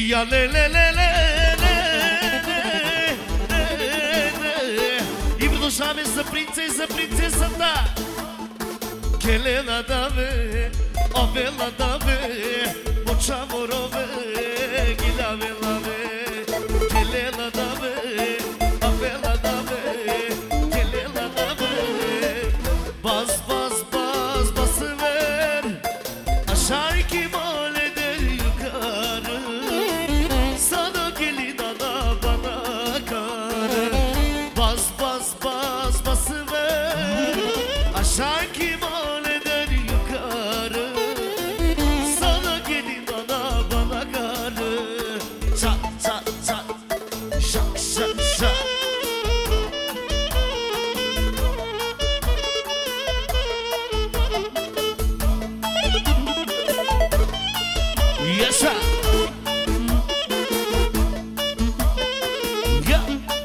Ja le le le le le И продължаваме за принца и за принцесата. Келена даве, овела даве, моча морове, гилаве лаве. Келена даве, овела даве, келена даве. Bas bas bas basıver, aşağı kim eder yukarı. Sana gelin ana bana karı. Bas bas bas basıver, aşağı kim eder yukarı. Sana gelin ana bana karı. Çat çat çat, şak şak şak. Yaşa. Ya.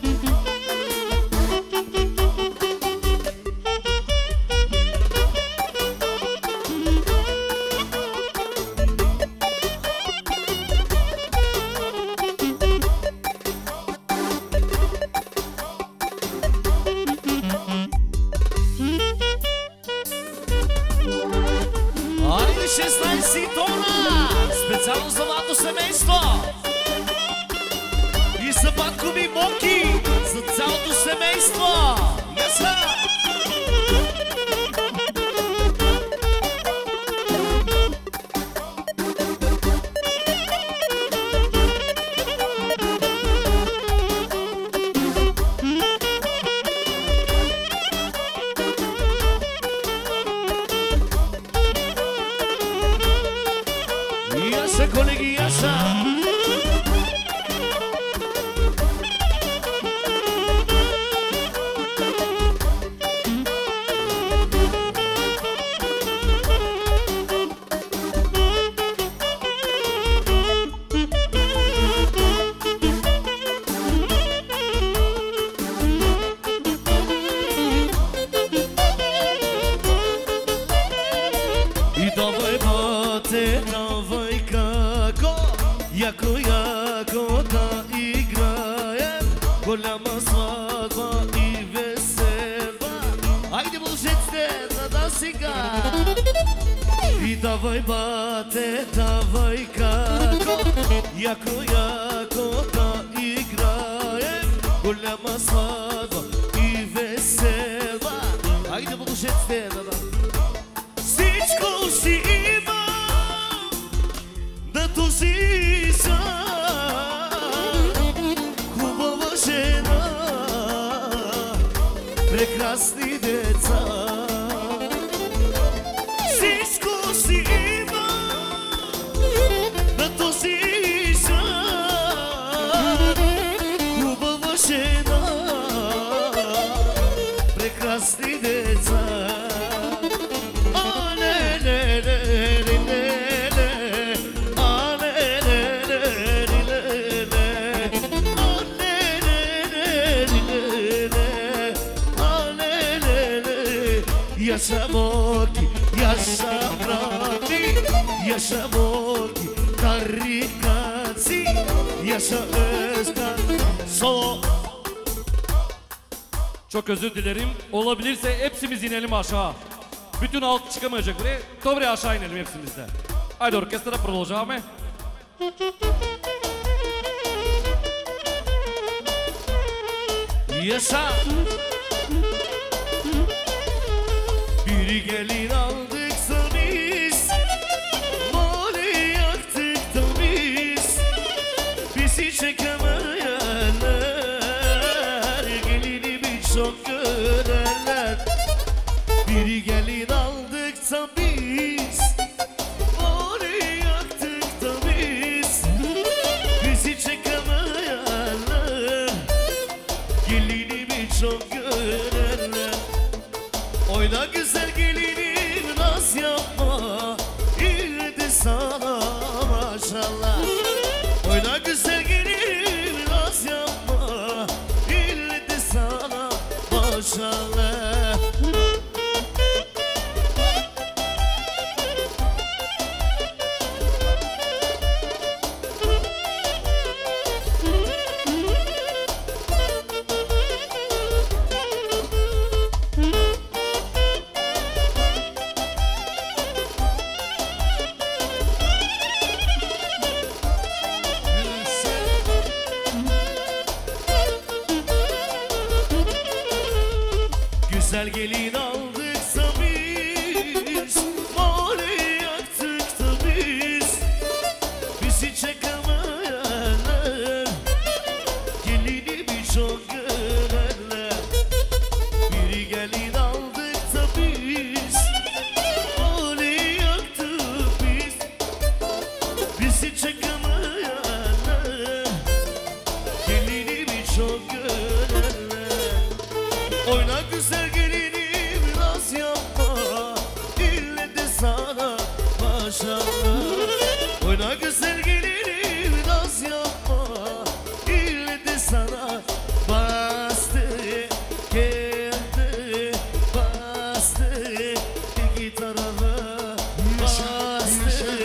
Айде 16 тона! Специално за младото семейство! И за баткови моки! За цялото семейство! Яса! Яса, колеги, яса! И давай, бате, давай како, яко, яко да играем, голяма сватба и весела. Айде, мължеците, за да сега. И давай, бате, давай како, яко, яко да играем, голяма сватба и весела. Айде, мължеците, за да. Всичко си имам да този са хубава жена, прекрасни деца. Всичко си имам да този са хубава жена, прекрасни деца. Yaşa Boki, yaşa Brati, yaşa Boki, Tarikatsi, yaşa Özkan, Solo. Çok özür dilerim. Olabilirse hepsimiz inelim aşağı. Bütün halk çıkamayacak buraya. Dobre aşağı inelim hepsimiz de. Haydi orkestra продолжаваме. Yaşa. Bir gelin aldıksa biz, mali yaktık da biz, bizi çekemeyenler, gelinimi çok görenler. Bir gelin aldıksa biz, mali yaktık da biz, bizi çekemeyenler, gelinimi çok görenler. Oyna güzel gelinim, naz yapma, ildi sana maşallah. Oyna güzel gelinim, naz yapma, ildi sana maşallah. güzel gelin aldıksa biz, oley yaktık da biz. Bizi çekemeyenler, gelinimi çok görenler. Biri gelin aldık da biz, oley yaktık biz. Bizi çekemeyenler, gelinimi çok görenler. Oyna güzel gelinim, naz yapma, ille de sana maşallah. Oyna güzel gelinim, naz yapma, ille de sana. Bastı kendi, bastı iki tarafa, bastı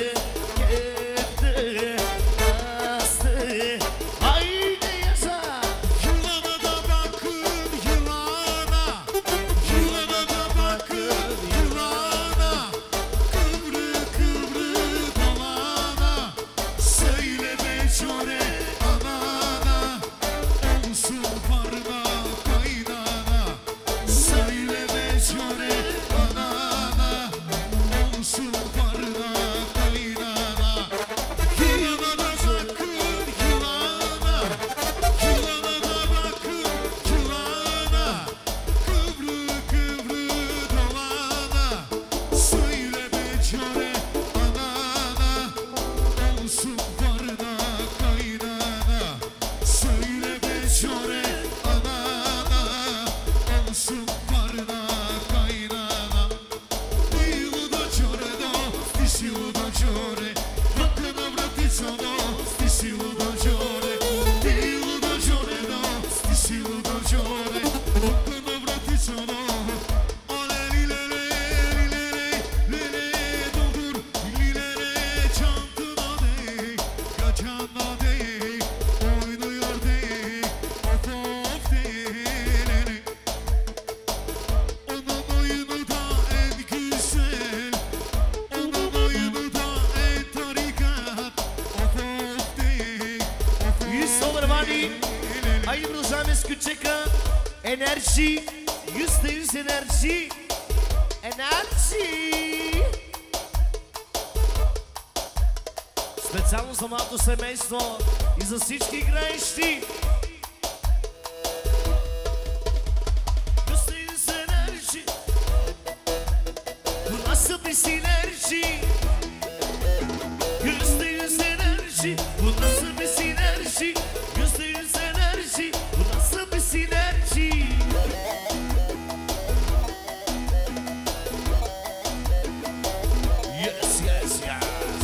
kendi, bastı. Haydi yaşa. Yılana da bakın yılana, yılana da bakın yılana, kıvrı kıvrı dolana, söyle be çore anana, olsun parna kaynana, söyle be çore anana, olsun parna kaynana. Yılana da bakın yılana, yılana da bakın yılana, kıvrı kıvrı dolana, söyle be çare anana, olsun parna kaynana, söyle be çare anana, olsun parna kaynana. Dilu da çore do, disilu da çore, bakın avraticano, disilu da çore, dilu da çore do, disilu da çore, bakın avraticano. Ole lilere, lilere, lilere doldur, lilere çantına dey, kaçana dey, oynuyor dey, of of dey. Onun oyunu da en güzel, onun oyunu da en tarikat, of of dey, of of. $100 vani. Haydi продължаваме с Кючека. Енерджи, %100 енерджи. Енерджи! Специално за малко семейство и за всички играещи. %100 енерджи. У нас са без енерджи. %100 енерджи. У нас са без енерджи. %100 енерджи. У нас са без енерджи. Yes, yes, yes.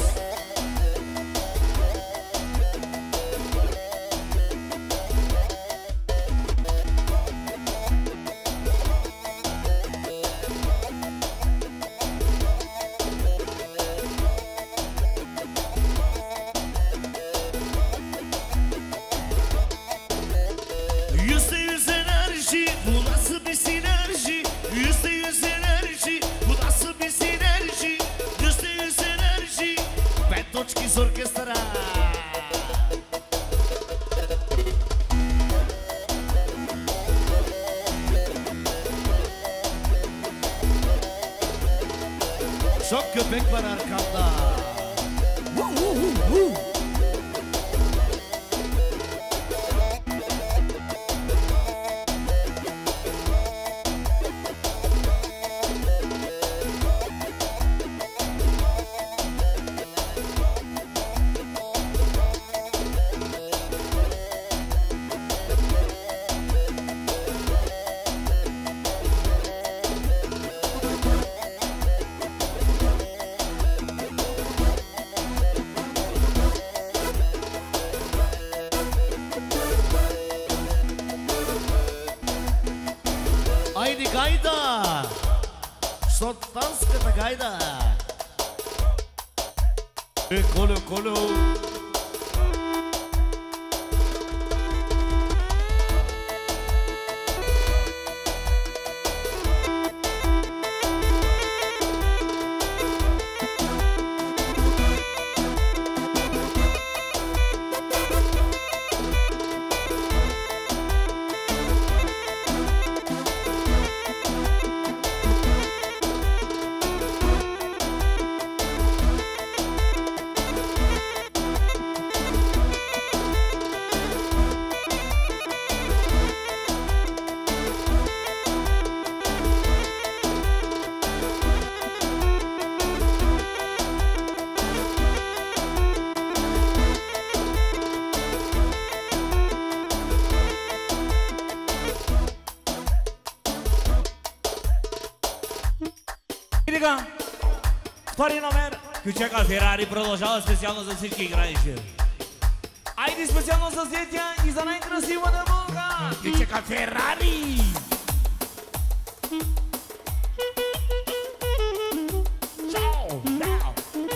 %100 enerji, bu nasıl bir sinerji? %100 enerji, bu nasıl bir sinerji? %100 enerji, 5 точки с оркестъра. Çok köpek var arkamda. Айде гайда! Шотландската гайда! Колю, колю! Сега, втори номер, Кючека Ферари продължава специално за всички играещи. Айде специално за Сетя и за най-красивата булка, Кючека Ферари! Чао! Чао!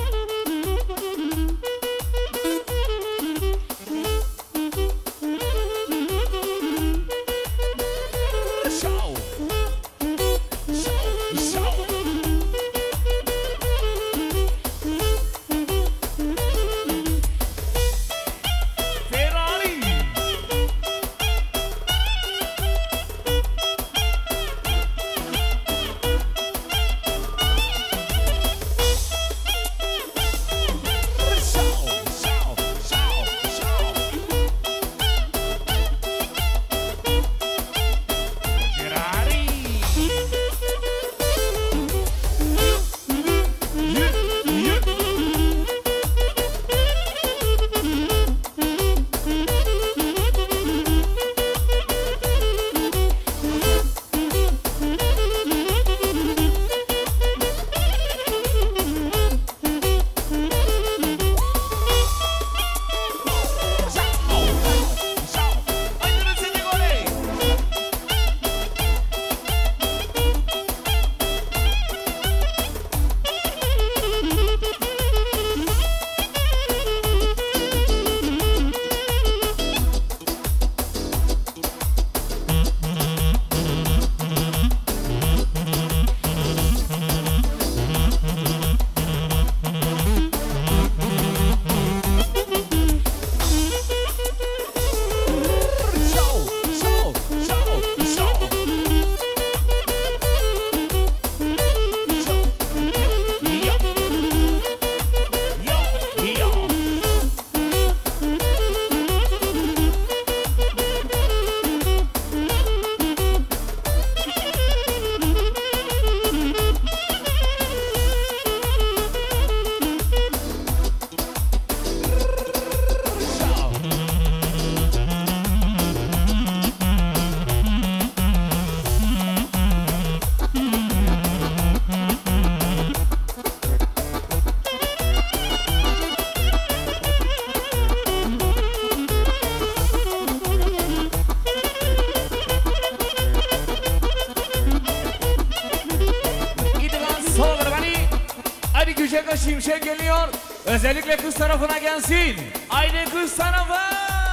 Şimşek geliyor. Özellikle kız tarafına gelsin. Haydi kız tarafa.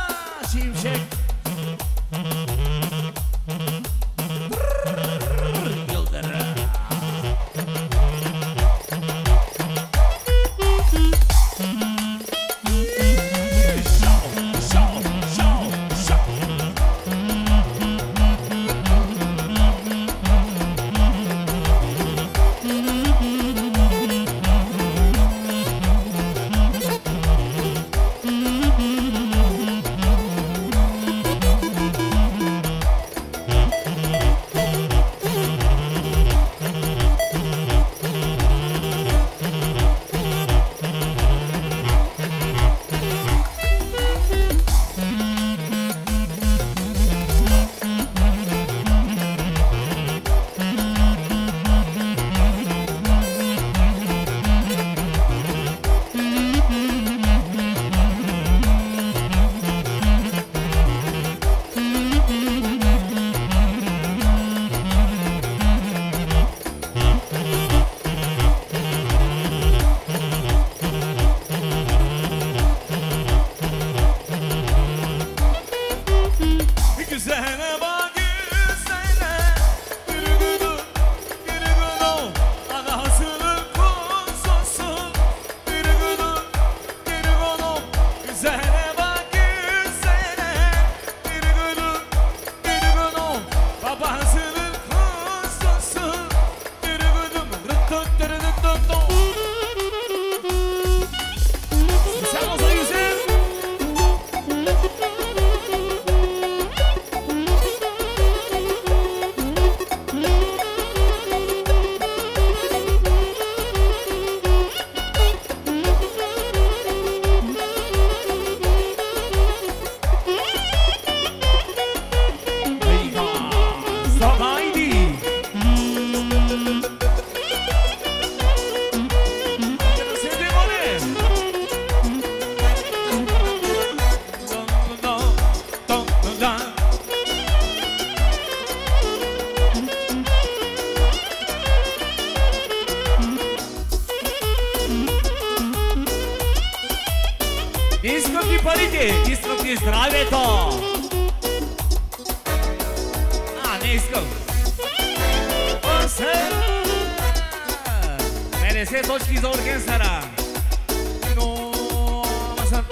Şimşek. Yıldırım. ни парите, искам ти здравето. Не искам. 50 точки за оркестъра. Но, ама съм...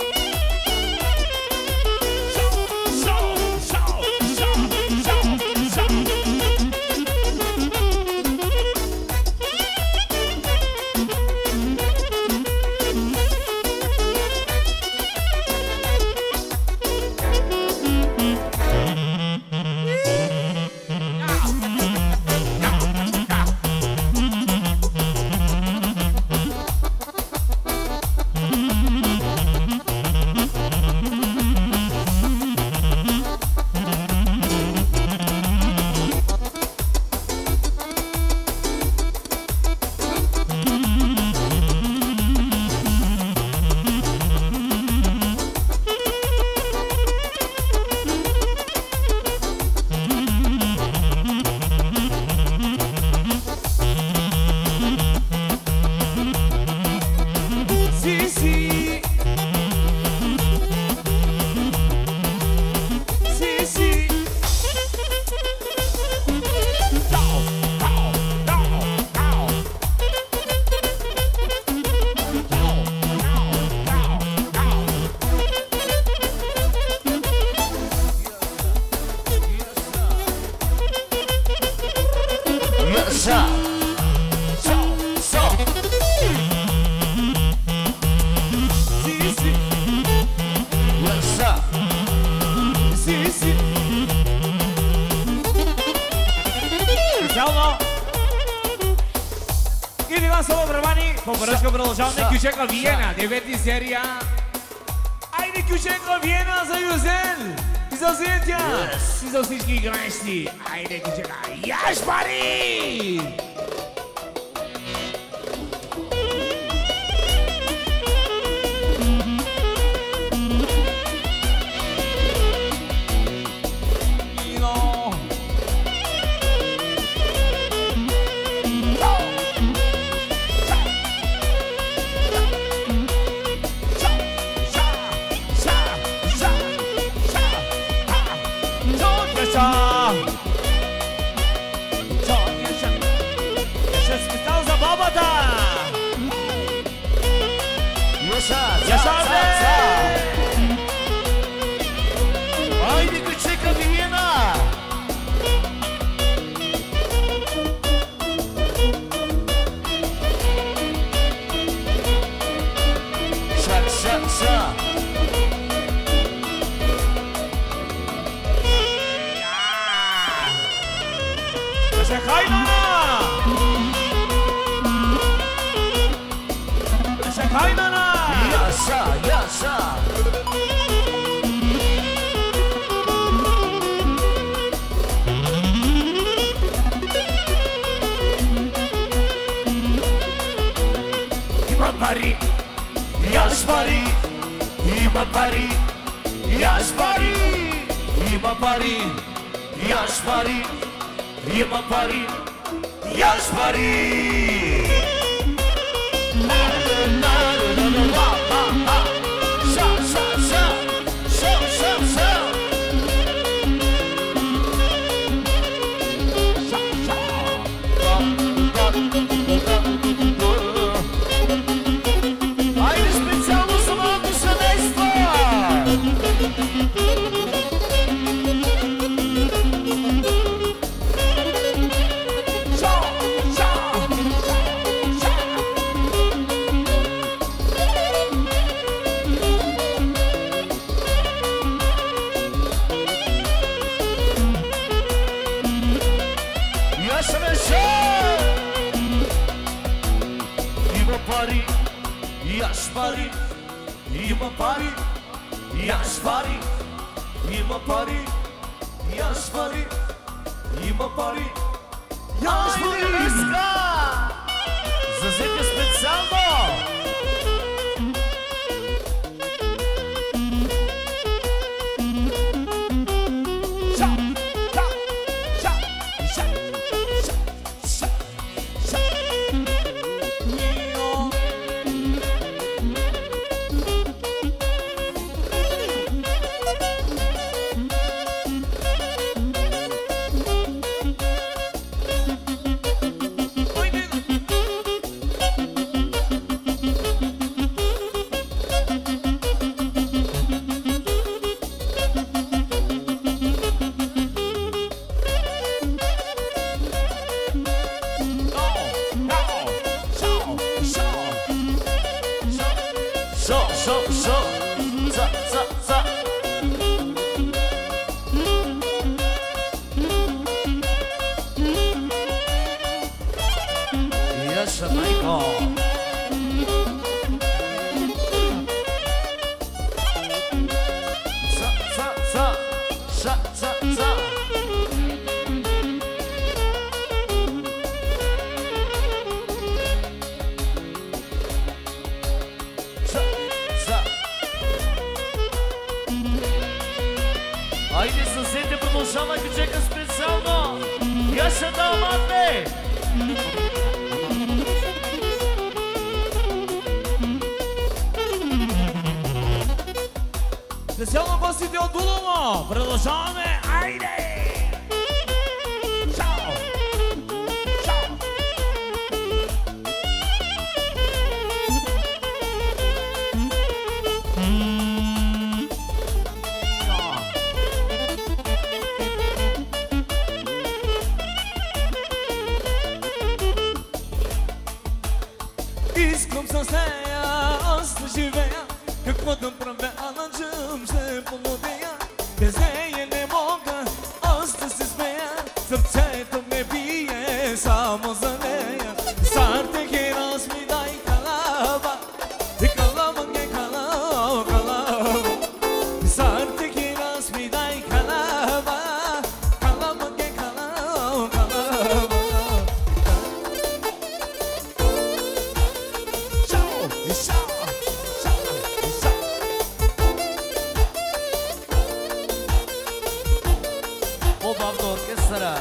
Кючека Виена, 9 серия. Айде Кючека Виена за Юзел и за Зетя и за всички играещи. Айде Кючека, яш пари! Айде Кючека Виена! Ша! Наша хайна! Наша хайна! Яша! Има пари, яш пари, има пари, яш пари, има пари, яш пари, има пари, яш пари. Айде специално за моето семейство! Яш пари, има пари, яш пари, има пари, яш пари, има пари, яш пари. За Зетя специално! Yaşa Mayko. Айде съседите, продължава кючека специално. Яша дамате. Специално гостите от Дулово. Продължаваме. Айде! Чао! Чао! Искам с нея аз да живея. Какво да правя, анаджам се полудея. Без нея не мога аз да се смея. Сърцето ме бие само за нея. Сарте херас ми дай калаба. Калаба ге калаба, калаба. Сарте херас ми дай калаба. Калаба ге калаба, калаба. Чао, чао. По-бавно оркестъра.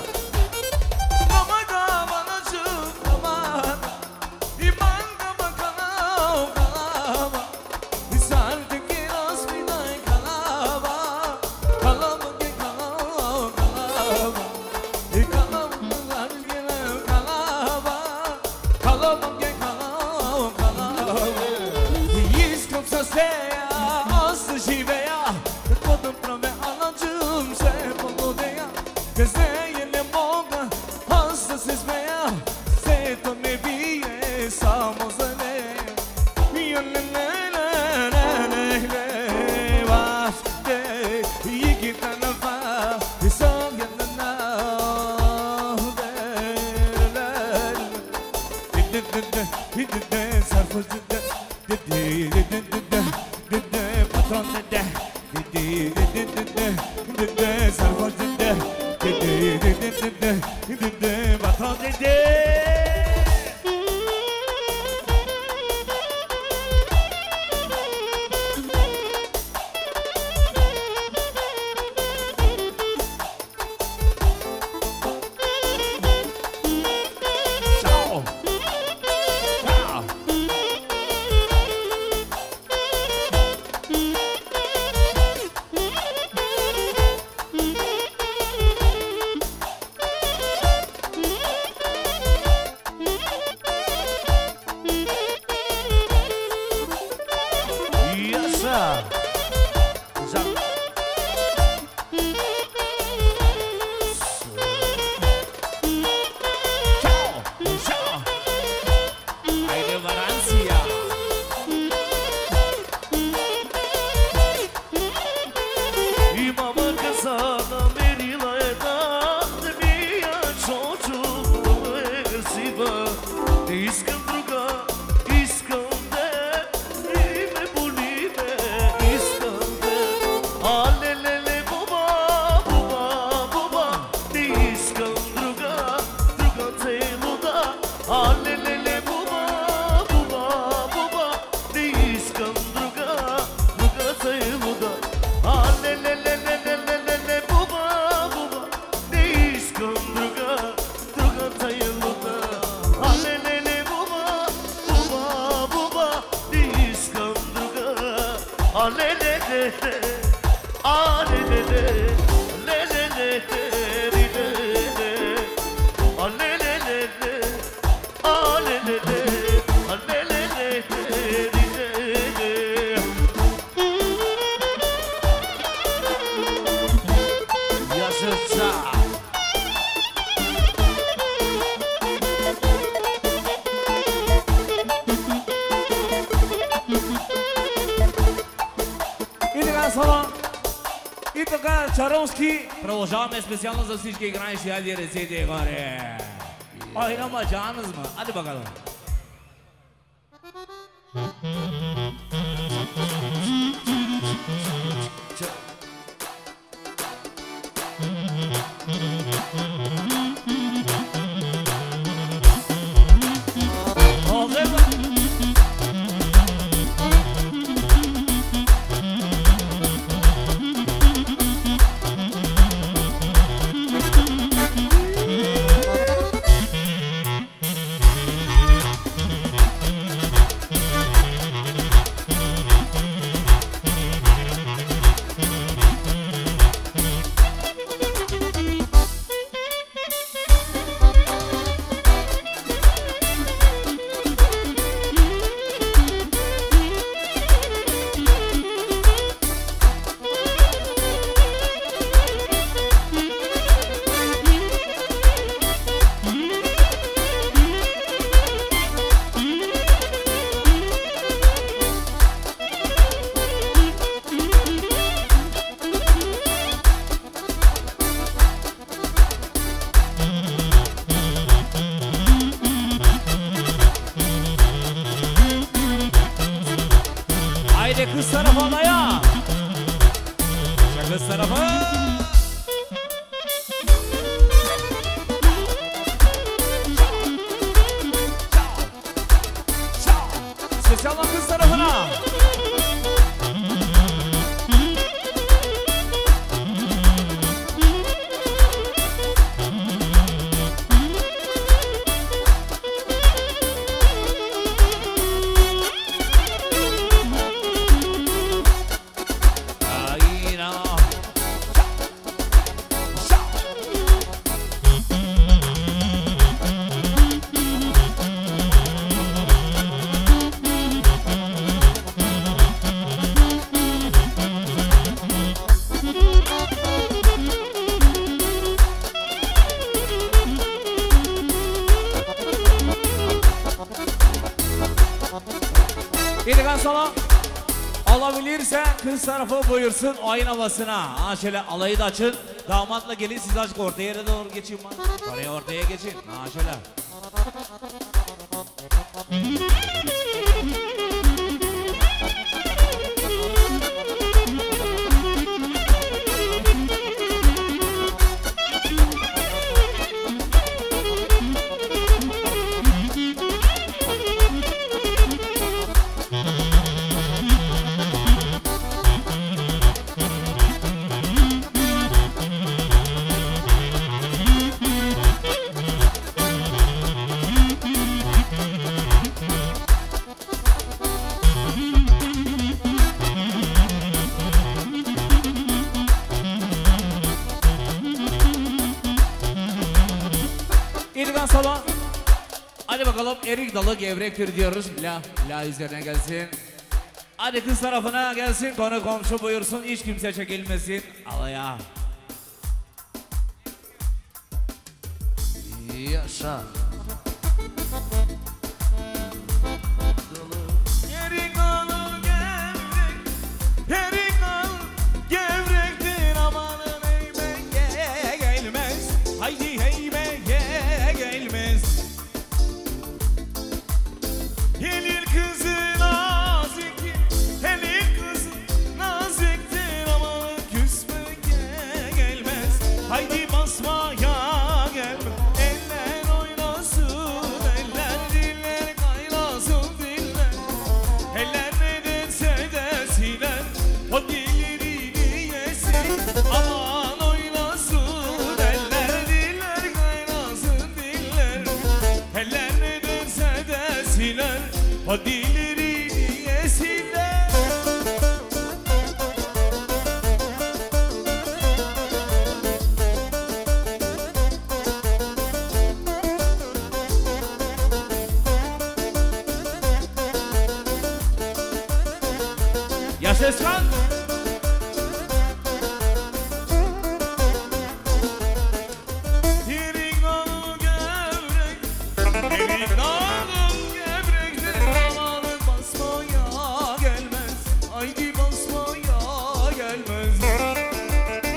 Искам с нея аз да живея. Какво да правя, анаджам се полудея. Без нея не мога аз да се смея. Сето не бие само за нея. така, Чаровски, продължаваме специално за всички играещи, айде ръцете горе. Ой, нама джаназма, айде багадо. Kız tarafı alaya. Kız tarafı. Spesial kız tarafına. İlgan sana alabilirse kız tarafı buyursun oyun havasına. Ha şöyle alayı da açın. Damatla gelin siz açık ortaya yere doğru geçin. Oraya ortaya geçin. Ha şöyle. İlgan sana. Hadi bakalım erik dalı gevrektir diyoruz. La üzerine gelsin. Hadi kız tarafına gelsin. Konu komşu buyursun. Hiç kimse çekilmesin. Alaya. Yaşa. Erik dalı gevrek. Erik dalı gevrektir. Amanın heybeye gelmez. Haydi heybeye gelmez. Elin kızı naziktir, elin kızı naziktir ama küsmeye gelmez. Haydi basmaya gelmez. Eller oynasın, eller diller kaynasın diller. Eller ne derse desinler, o dillerini yesin. Aman oynasın, eller diller kaynasın diller. Eller ne derse desinler, o dillerini yesinler. Yaşa Eskan. Erik dalı gevrek, erik dalı gevrektir. Amanın basmaya gelmez, haydi basmaya gelmez.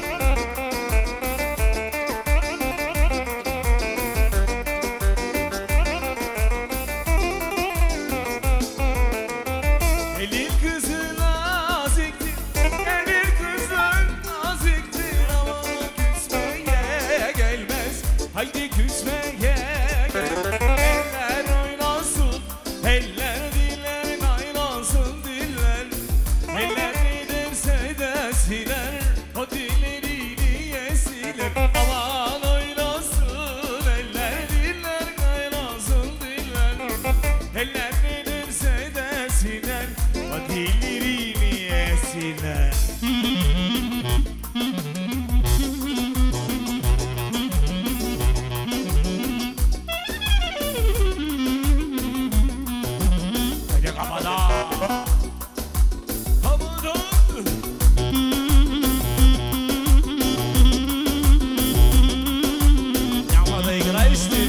Dillerini yesinler. Hadi kafada. Kafada. Kafada играешь-ты?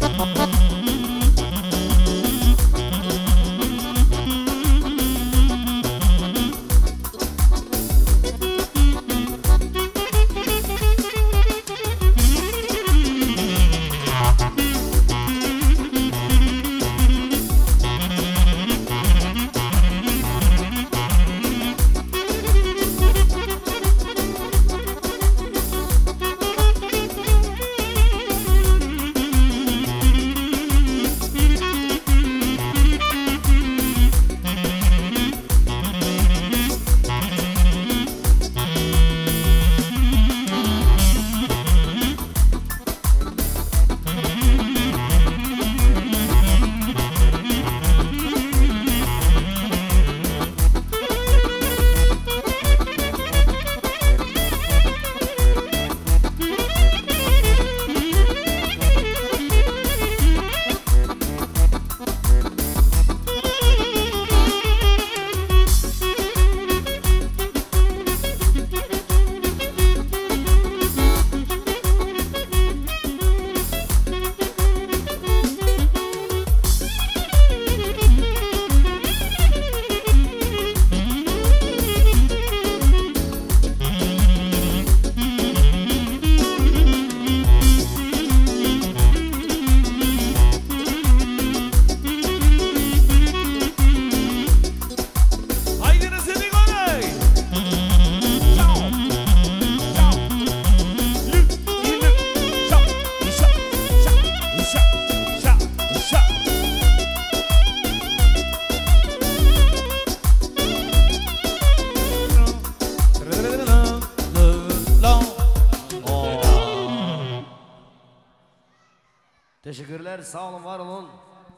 Teşekkürler, sağ olun, var olun.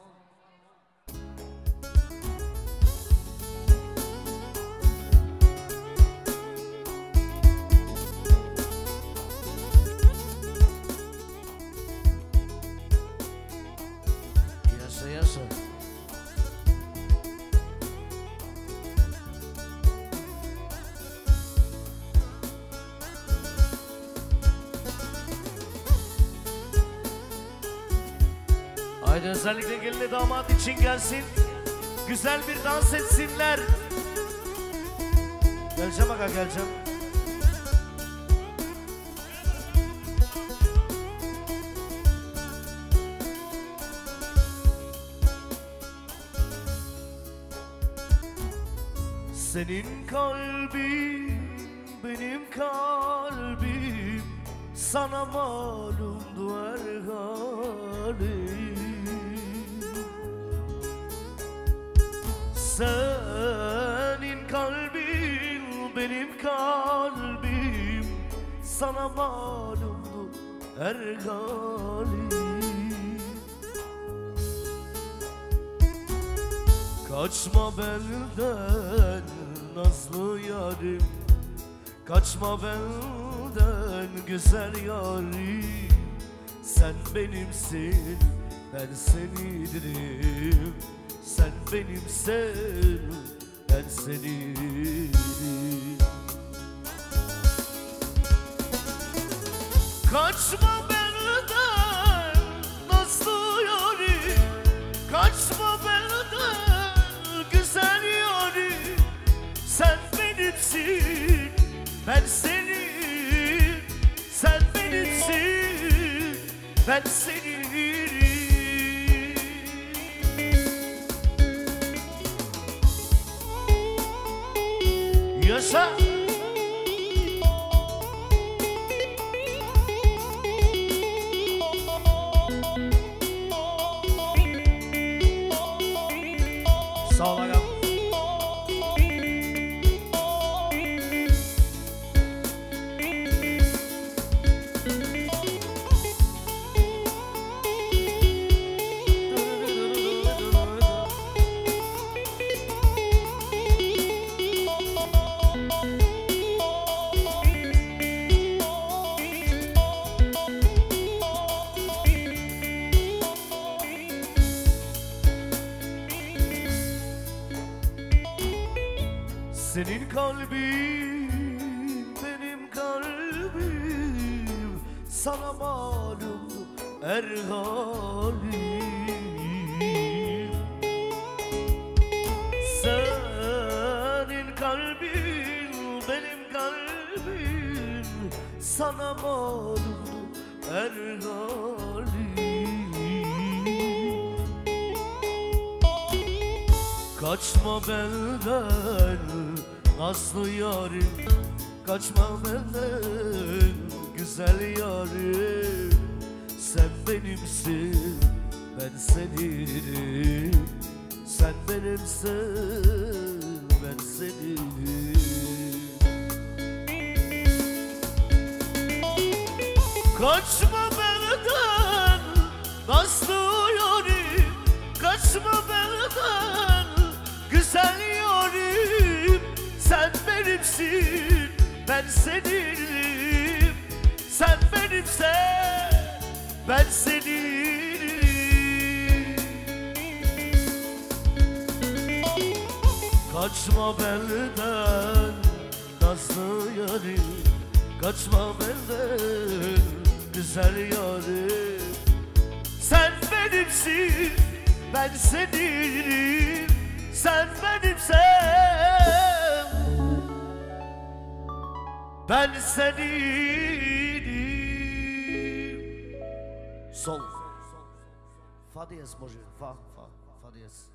Yaşa yaşa. Haydi özellikle gelinle damat için gelsin. Güzel bir dans etsinler. Geleceğim aga, geleceğim. Senin kalbin, benim kalbim, sana malumdu her halim. Senin kalbin, benim kalbim, sana malumdu her halim. Kaçma benden nazlı yarim, kaçma benden güzel yarim. Sen benimsin, ben seninim. Sen benimsin, ben seninim. Kaçma benden nazlı yarim, kaçma benden güzel yarim. Sen benimsin, ben senin. Sen benimsin, ben senin. Yaşa. Sağ ol agam. Senin kalbin benim kalbim, sana malum her halim. Senin kalbin benim kalbim, sana malum her halim. Kaçma benden nazlı yarim, kaçma benden güzel yarim. Sen benimsin, ben seninim. Sen benimsin, ben seninim. Kaçma benden nazlı yarim, kaçma benden güzel yarim. Sen benimsin, ben seninim. Sen benimse, ben seninim. Kaçma benden nazlı yarim, kaçma benden güzel yarim. Sen benimsin, ben seninim. Sen benimsen, ben seninim. Sol. Fa diyez może, fa diyez.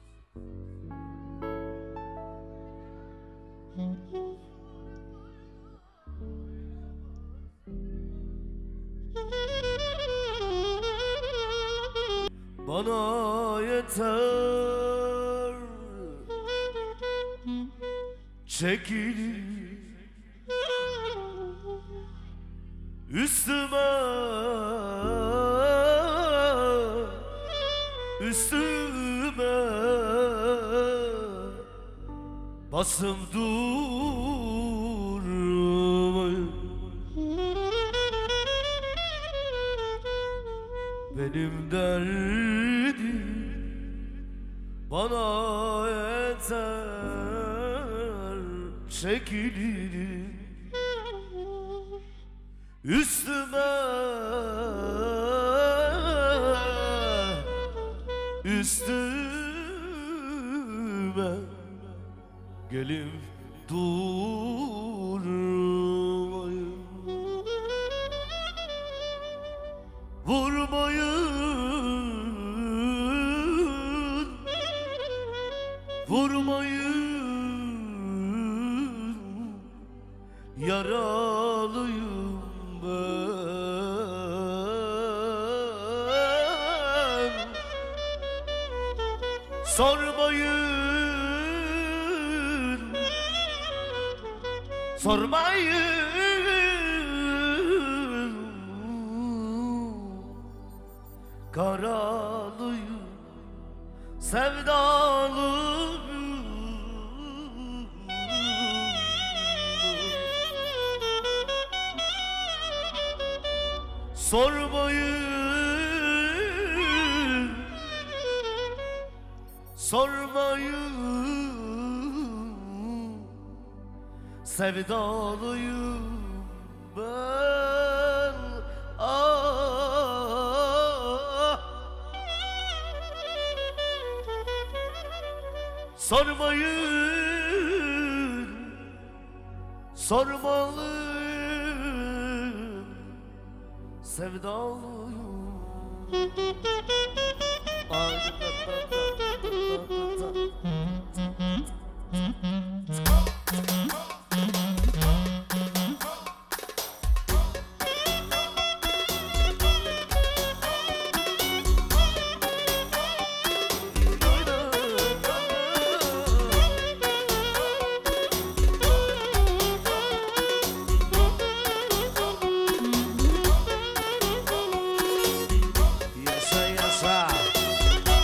Bana yeter çekil üstüme, üstüme basım durma. Benim derdim bana yeter çekilin üstüme, üstüme gelip durmayın, vurmayın, vurmayın, yaralıyım ben. Sormayın, sormayın, karalıyım, sevdalıyım. Sormayın, sormayın, sevdalıyım ben. Sormayın, sormalıyım, sevdalıyım. Yaşa yaşa.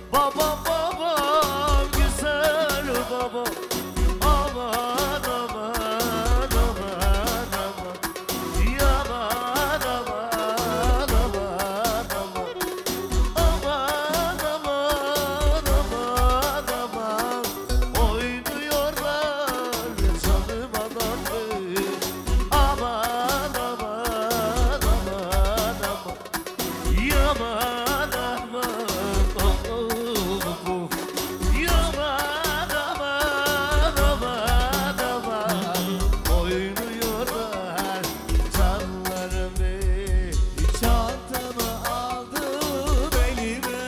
Babam babam güzel babam. Aman aman aman aman. Yaman aman aman aman. Aman aman aman aman. Oynuyorlar canım anam. Aman aman aman aman. Yaman aman. Yaman aman aman aman. Oynuyorlar canlarımı. Çantamı aldım elime,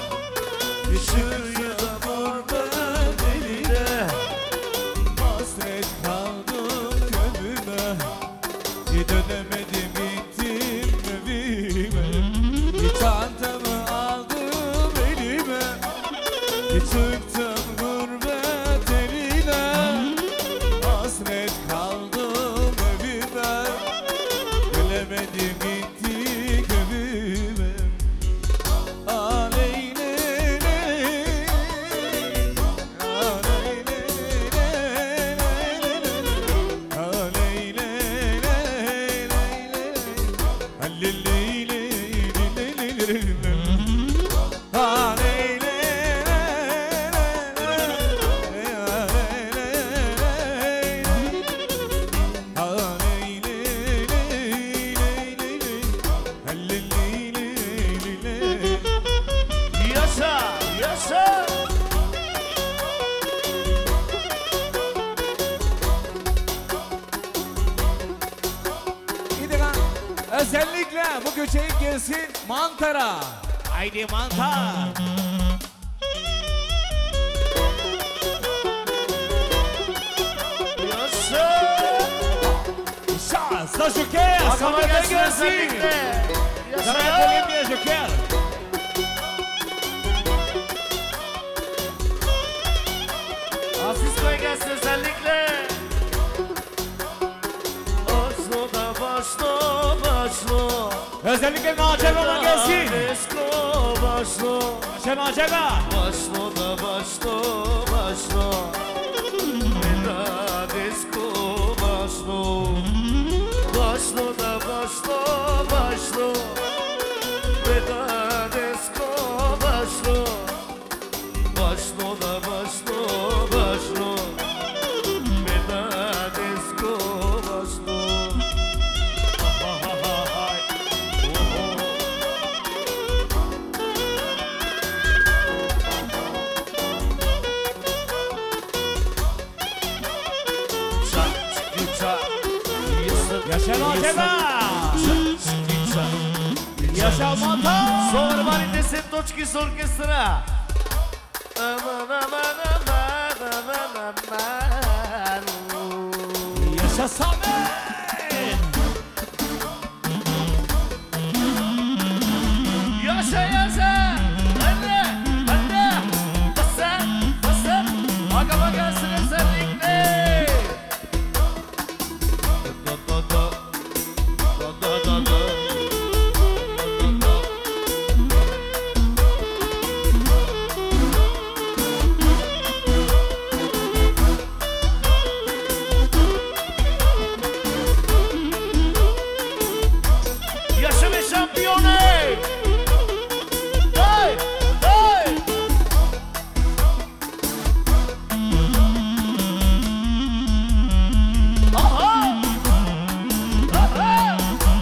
Şuraya vurdum eline. hasret kaldım gönlüme. Dönemedim gittim evime. Çantamı aldım elime, çıktım gurbet eline. Hasret kaldım evime, gelemedim gittik evime. Aleyne Yaşa, yaşa. Özellikle bu köşeyi gelsin mantara. Haydi mantar. Yaşa. Şans da Joker. Aklıma Samet'e gelsin gelsin. özellikle. Samet Yaşa. Olimpiya Joker. Asisko'ya gelsin özellikle. Oslo'da başlo başlo. Özellikle Nacer'e gelsin. Asisko başlo. Nacer'e. Başlo da başlo başlo. Veda disko başlo. Başlo da başlo başlo. Veda disko başlo. Başlo da başlo başlo. Veda disko başlo. Ha ha ha ha. Yaşa Nacer'e. Yaşa mantar. Sonra validesi Toçki orkestra. Aman aman aman aman aman. Yaşa Samet. Yaşa yaşa. Anne anne. Basa basa. Aga gelsin özellikle. Da da da. Da da da da. Yaşa be şampiyonu! Hey! Hey! Aha! Aha!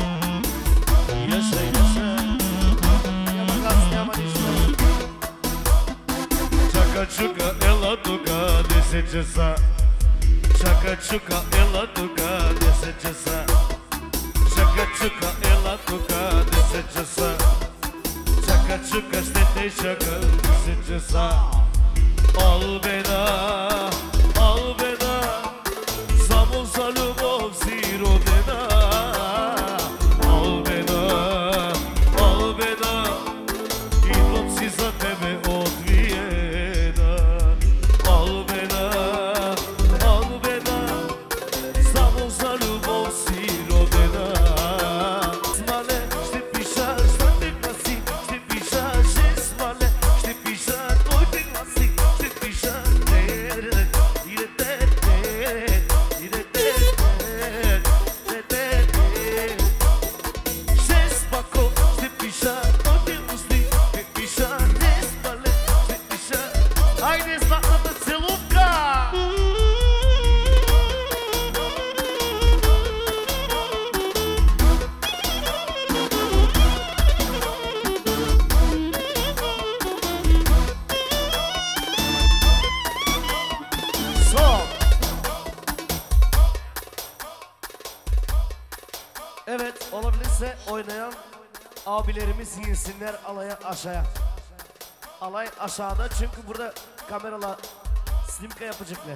Yaşa yaşa! Yama gaz yama dişle. Çaka çuka ela tuka desecesa. Çaka çuka ela tuka desecesa. Čaka čuka ela tuka desecesa. Čaka čuka štete čaka desecesa. Albeda, albeda, samo za ljubov si rodena. Albeda, albeda, idom si za tebe odvijena. Albeda, albeda, samo za ljubov si rodena. Smale, ще пиша, ще те гласи, ще пиша, ще смале, ще пиша, Хайде златната целувка! Evet, olabilirse oynayan abilerimiz yinsinler alaya aşağıya. Alay aşağıda çünkü burada kameralar snimka yapacaklar.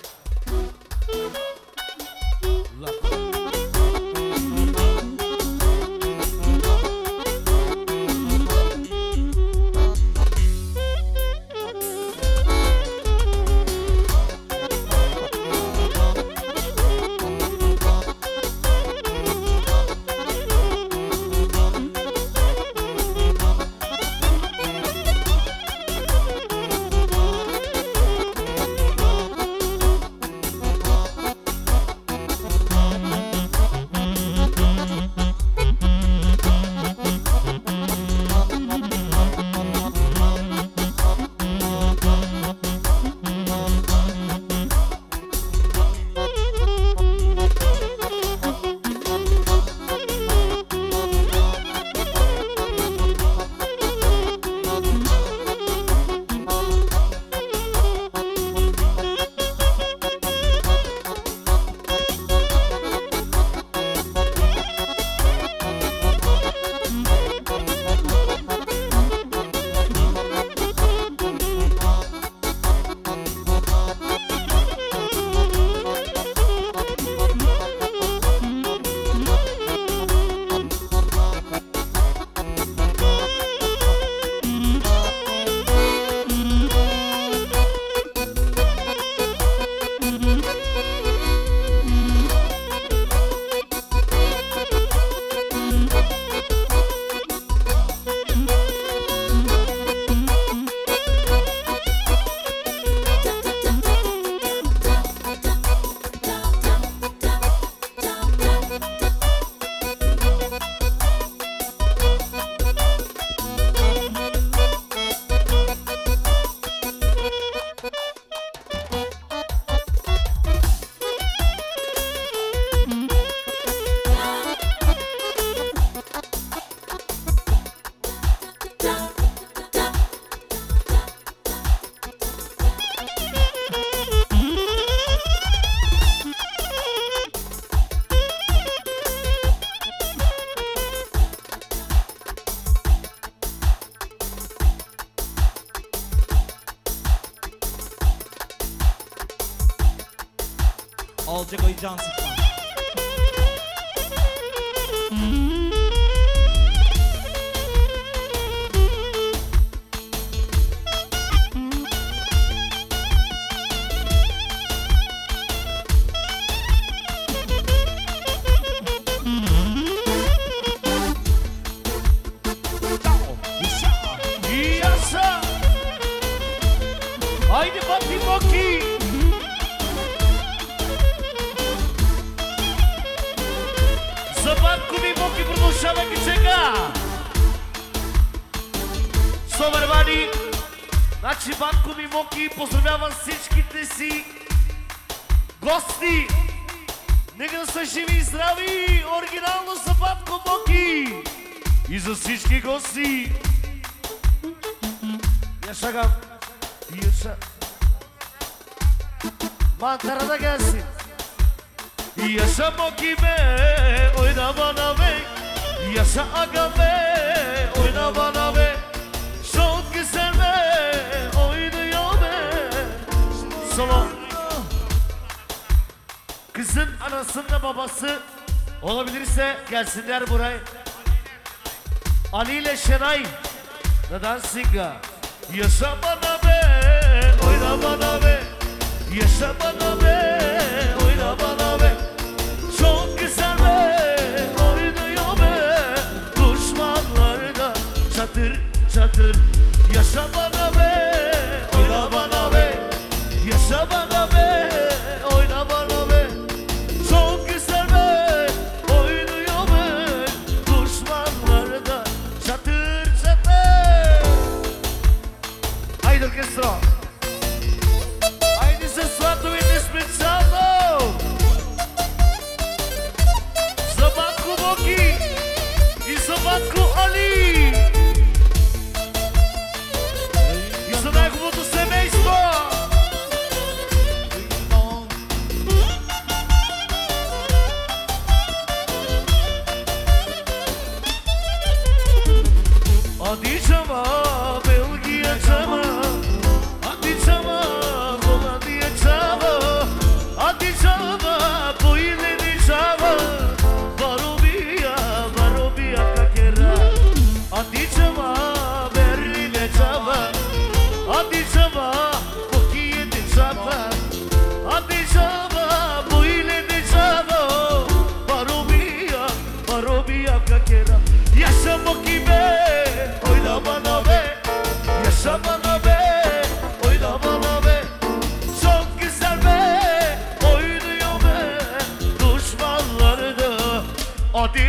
Olacak o can sıkma. Yaşa! Haydi Fatih Moki! Батко ми Моки продължава ги чека. Собървани, значи батко ми Моки поздравява всичките си гости. Нека да са живи и здрави, оригинално за батко Моки и за всички гости. Yaşagam, yaşa. Mantarada gelsin. Yaşa Moki be, oyna bana be. Yaşa aga be, oyna bana be. Çok güzel be, oynuyor be. Solo. Kızın anasının babası olabilirse gelsinler buraya. Ali ile Şenay. Neden Singa? Yaşa bana be, oyna bana be. Yaşa bana be, oyna bana be. Çok güzel be, oynuyor be. Düşmanlarda çatır çatır. Yaşa bana be, oyna bana be. Yaşa bana be, oyna bana be. Çok güzel be, oynuyor be. Düşmanlarda çatır çatır. Haydi orkestra.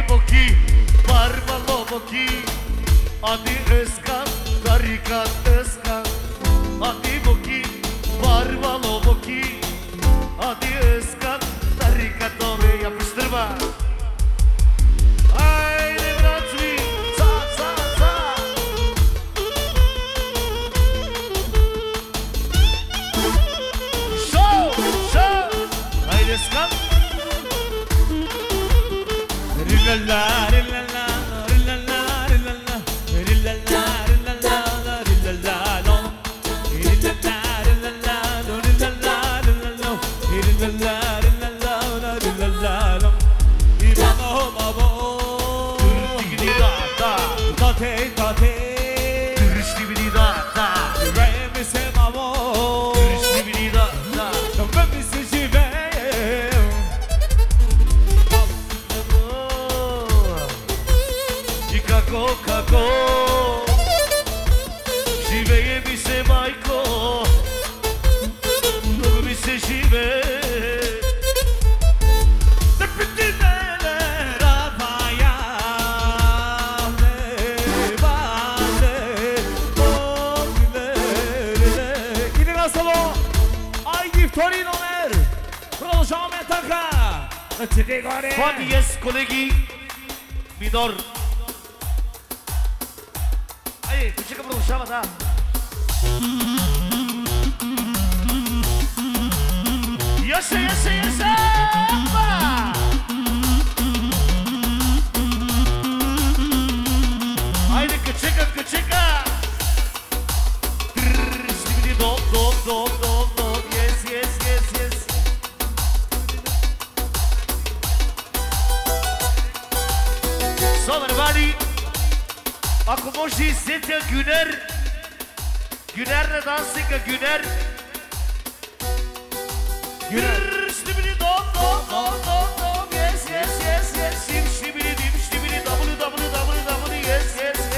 boki, barbalo boki. Hadi Özkan, tarikat Özkan. Hadi boki, barbalo boki. Hadi Özkan, tarikat ove yapıştırma. Haydi bratvi, sa sa sa. Show, show. Haydi Özkan. Rilala, rilala, rilala, rilala, rilala, rilala, rilala, no. Rilala, rilala, rilala, rilala, rilala, rilala, rilala, no. İmamo, babo. Digidi da da, Tate, tate. digidi da da, Remi se mamo. digidi da da. Remi se jive. I kako živeje mi se majko, mnogo mi se žive. Da piti mene rabaya, ne vale, oglele. Idemo solo, ai Torino Mer, продолжаваме така. Ръцете горе. Фани ес, колеги, минор. Айде, кучека продължава, да. Яше! Опа! Айде, качека! Стигни дом, yes. So, everybody, ако може и сетя Güner на дансинга, Güner. Stibidi dom, yes. Stibidi dim, double, yes.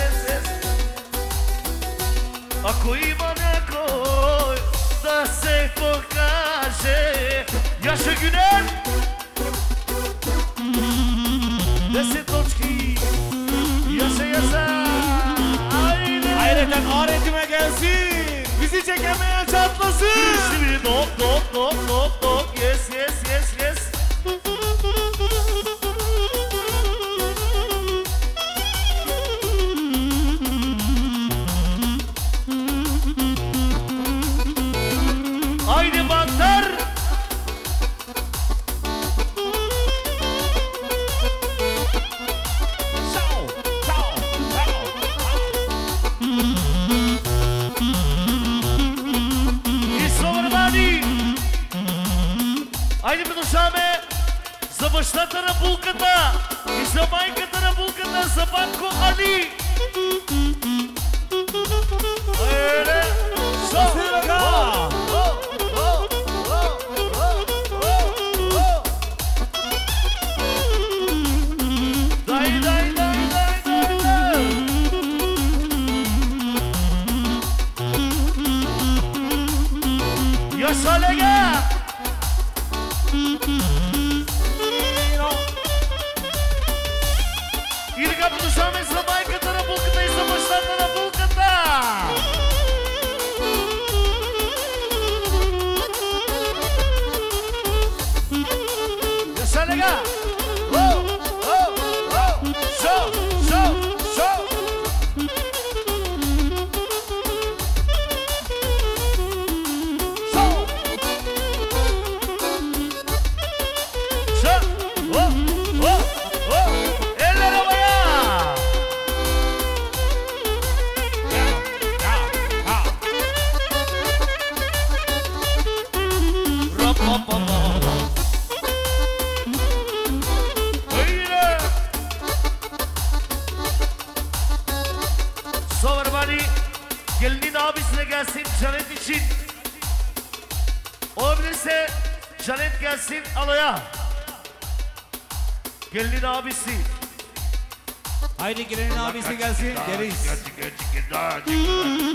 Ако има някой да се покаже, Яша Güner. 10 точки. Яша. Ayrıca öğretime gelsin. Bizi çekemeye çatlasın. Stibidi dom, yes. Haydi mantar. И Словърбани. Хайде продължаваме за бащата на булката и за майката на булката, за батко Али. Хайде. Дай. Yaşa Lega! И така продължаваме за майката на булката и за бащата на булката! Yaşa Lega! Шоу! Gelinin abisine gelsin Canet için. Olabilirse Canet gelsin alaya. Gelinin abisi. Haydi gelinin abisi gelsin. Deriz.